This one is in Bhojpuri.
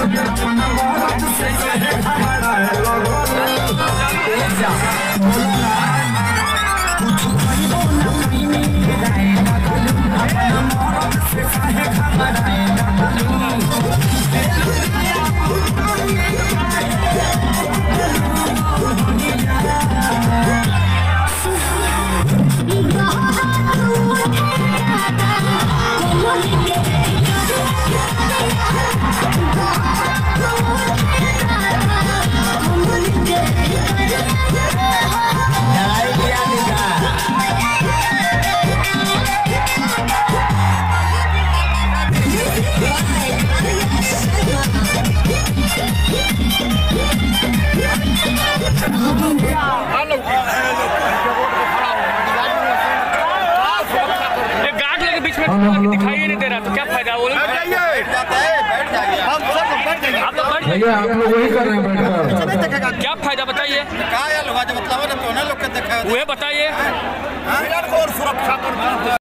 दिखाई नहीं दे रहा तो क्या फायदा? वो भैया आप लोग वही कर रहे हैं बैठकर, क्या फायदा बताइए? लोग बताइए। वो बताइए।